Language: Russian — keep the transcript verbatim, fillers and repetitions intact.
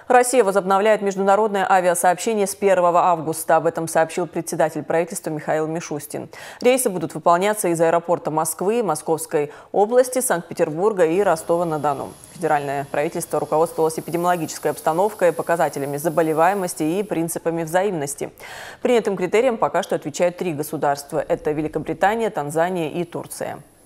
Россия возобновляет международное авиасообщение с первого августа. Об этом сообщил председатель правительства Михаил Мишустин. Рейсы будут выполняться из аэропорта Москвы, Московской области, Санкт-Петербурга и Ростова-на-Дону. Федеральное правительство руководствовалось эпидемиологической обстановкой, показателями заболеваемости и принципами взаимности. Принятым критериям пока что отвечают три государства – это Великобритания, Танзания и Турция.